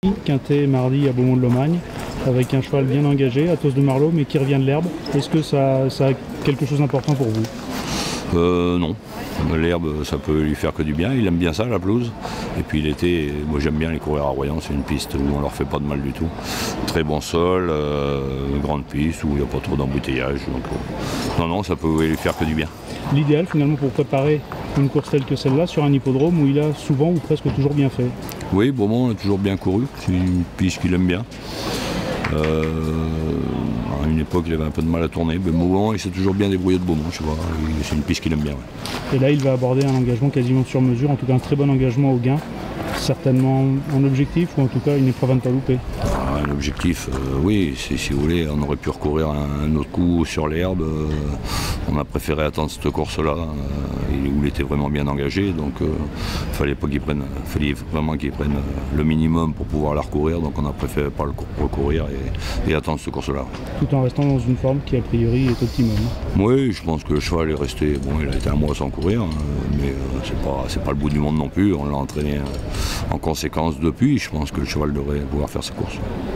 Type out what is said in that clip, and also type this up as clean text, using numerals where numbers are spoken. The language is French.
Quintet mardi à Beaumont-de-Lomagne, avec un cheval bien engagé, Athos de Marlot, mais qui revient de l'herbe. Est-ce que ça a quelque chose d'important pour vous? Non. L'herbe, ça peut lui faire que du bien. Il aime bien ça, la pelouse. Et puis l'été, moi j'aime bien les courir à Royan. C'est une piste où on leur fait pas de mal du tout. Très bon sol, grande piste où il n'y a pas trop d'embouteillage. Donc, non, ça peut lui faire que du bien. L'idéal finalement pour préparer une course telle que celle-là sur un hippodrome où il a souvent ou presque toujours bien fait. Oui, Beaumont a toujours bien couru. C'est une piste qu'il aime bien. À une époque, il avait un peu de mal à tourner, mais Beaumont, il s'est toujours bien débrouillé de Beaumont, tu vois. C'est une piste qu'il aime bien. Ouais. Et là, il va aborder un engagement quasiment sur mesure, en tout cas un très bon engagement au gain. Certainement un objectif ou en tout cas une épreuve à ne pas louper. Un objectif, oui, si vous voulez, on aurait pu recourir un autre coup sur l'herbe. On a préféré attendre cette course-là, où il était vraiment bien engagé, donc fallait vraiment qu'il prenne le minimum pour pouvoir la recourir, donc on a préféré pas le recourir et attendre cette course-là. Tout en restant dans une forme qui a priori est optimum. Oui, je pense que le cheval est resté, bon, il a été un mois sans courir, mais c'est pas le bout du monde non plus, on l'a entraîné en conséquence depuis, je pense que le cheval devrait pouvoir faire sa course.